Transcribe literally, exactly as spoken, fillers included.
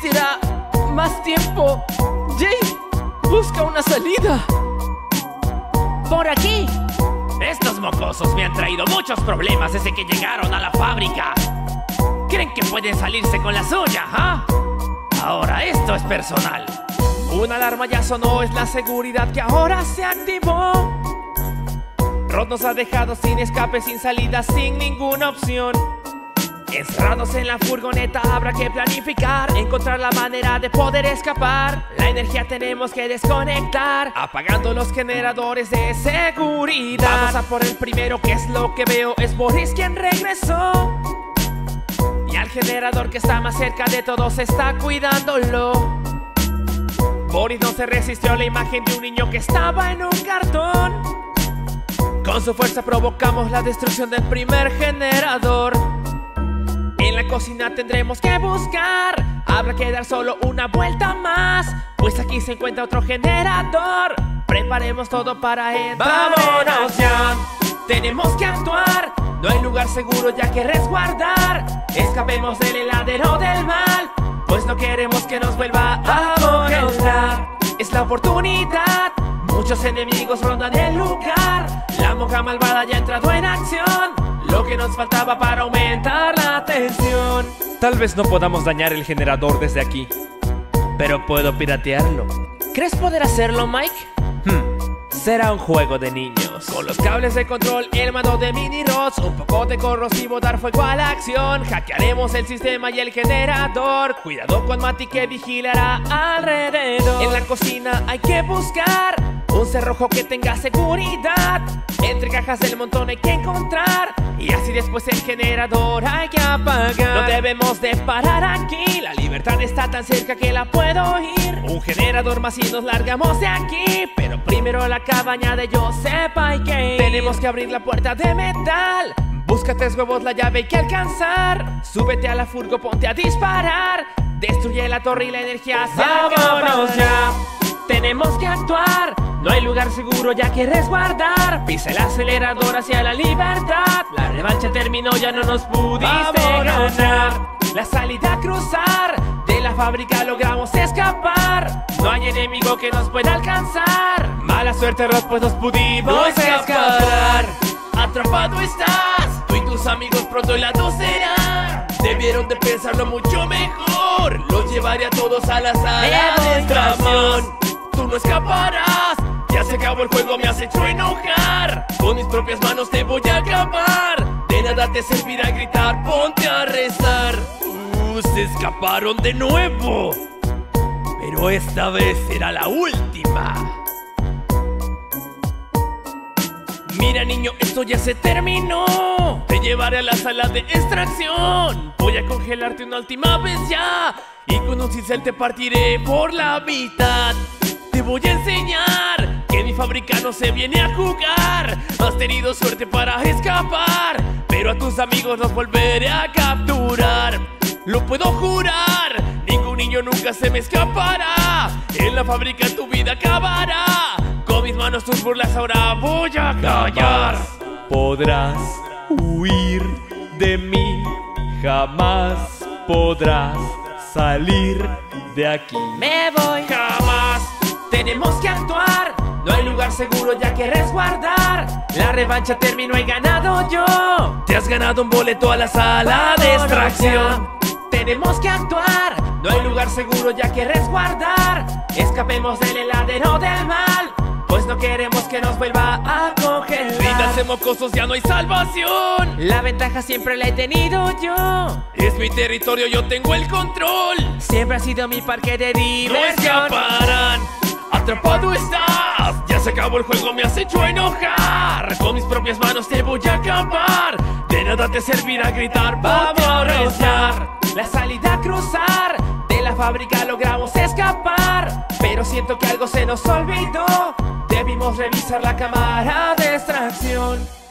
existirá más tiempo. Jay, busca una salida. Por aquí. Estos mocosos me han traído muchos problemas desde que llegaron a la fábrica. ¿Creen que pueden salirse con la suya, ah? Ahora esto es personal. Una alarma ya sonó, es la seguridad que ahora se activó. Rod nos ha dejado sin escape, sin salida, sin ninguna opción. Encerrados en la furgoneta habrá que planificar, encontrar la manera de poder escapar. La energía tenemos que desconectar, apagando los generadores de seguridad. Vamos a por el primero, que es lo que veo, es Boris quien regresó. Y al generador que está más cerca de todos está cuidándolo. Boris no se resistió a la imagen de un niño que estaba en un cartón. Con su fuerza provocamos la destrucción del primer generador. En la cocina tendremos que buscar, habrá que dar solo una vuelta más, pues aquí se encuentra otro generador. Preparemos todo para entrar. ¡Vámonos ya! Tenemos que actuar, no hay lugar seguro ya que resguardar. Escapemos del heladero del mal, pues no queremos que nos vuelva a congelar. Es la oportunidad, muchos enemigos rondan el lugar. La monja malvada ya ha entrado en acción, lo que nos faltaba para aumentar la tensión. Tal vez no podamos dañar el generador desde aquí, pero puedo piratearlo. ¿Crees poder hacerlo, Mike? Hmm, será un juego de niños. Con los cables de control, el mando de mini rods, un poco de corrosivo, dar fuego a la acción. Hackearemos el sistema y el generador. Cuidado con Mati que vigilará alrededor. En la cocina hay que buscar un cerrojo que tenga seguridad. Entre cajas del montón hay que encontrar, y así después el generador hay que apagar. No debemos de parar aquí, la libertad está tan cerca que la puedo oír. Un generador más y nos largamos de aquí, pero primero la cabaña de Joseph hay que ir. Tenemos que abrir la puerta de metal, busca tres huevos, la llave hay que alcanzar. Súbete a la furgo, ponte a disparar, destruye la torre y la energía se acabará. Ya tenemos que actuar, no hay lugar seguro ya que resguardar. Pisa el acelerador hacia la libertad, la revancha terminó, ya no nos pudiste ganar. La salida a cruzar, de la fábrica logramos escapar. No hay enemigo que nos pueda alcanzar. Mala suerte, Rod, pues nos pudimos escapar. Atrapado estás, tú y tus amigos pronto el lado serán. Debieron de pensarlo mucho mejor, los llevaré a todos a la sala de extracción. Tú no escaparás, ya se acabó el juego, me has hecho enojar. Con mis propias manos te voy a acabar. De nada te servirá gritar, ponte a rezar. Uh, se escaparon de nuevo, pero esta vez será la última. Mira niño, esto ya se terminó. Te llevaré a la sala de extracción. Voy a congelarte una última vez ya, y con un cincel te partiré por la mitad. Te voy a enseñar que mi fábrica no se viene a jugar. Has tenido suerte para escapar, pero a tus amigos los volveré a capturar. Lo puedo jurar, ningún niño nunca se me escapará. En la fábrica tu vida acabará. Con mis manos tus burlas ahora voy a callar. Jamás podrás huir de mí, jamás podrás salir de aquí. Me voy. Jamás. Tenemos que actuar, no hay lugar seguro ya que resguardar. La revancha terminó, he ganado yo. Te has ganado un boleto a la sala de extracción. Tenemos que actuar, no hay lugar seguro ya que resguardar. Escapemos del heladero del mal, pues no queremos que nos vuelva a congelar. Rídanse mocosos, ya no hay salvación. La ventaja siempre la he tenido yo. Es mi territorio, yo tengo el control. Siempre ha sido mi parque de diversión. No escaparán. Atrapado estás, ya se acabó el juego, me has hecho enojar. Con mis propias manos te voy a acabar. De nada te servirá gritar, vamos a rezar. La salida a cruzar, de la fábrica logramos escapar, pero siento que algo se nos olvidó. Debimos revisar la cámara de extracción.